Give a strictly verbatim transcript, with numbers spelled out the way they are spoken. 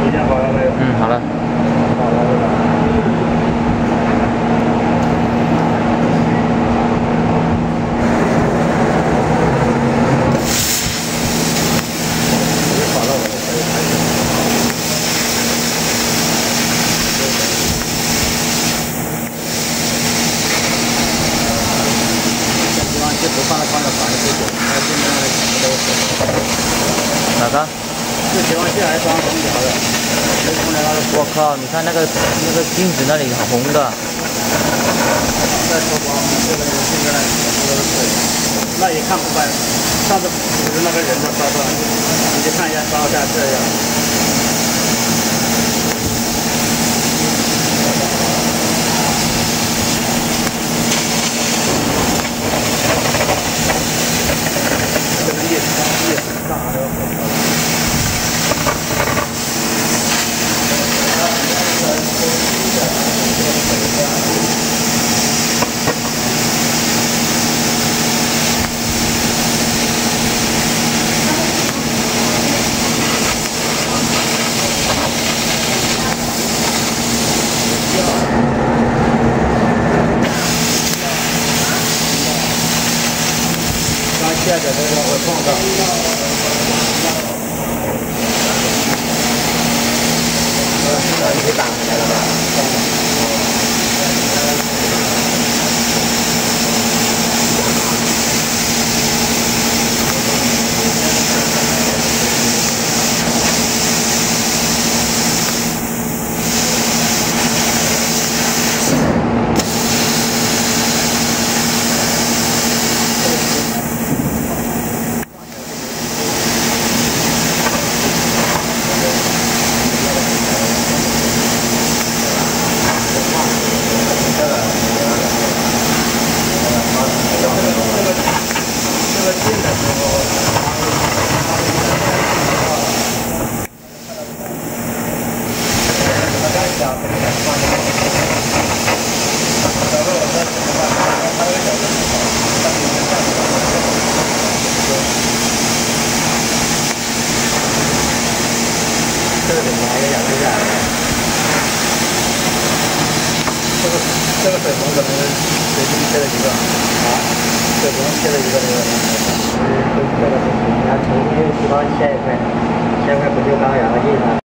已经好了没有？ 嗯，好了。 好了，对吧？好了，我就可以开始。这地方就不放在放在房里就行，那现在那全部都是。 哪个？ 这节光器还装空调的，这空调它是。 我靠！你看那个那个镜子那里红的。 再说光，这个现在全部都是水，那也看不出来。上次不是那个人都烧到，你去看一下烧一下这样。这个叶叶子大还要火烧。刚卸的这个会碰到。呃，你打开了吧？这个怎么还有两个下来？这个这个水桶可能随机切了一个啊，水桶切了一个这个。嗯，这个是你看重新地方切一块，切块不锈钢，然后印上。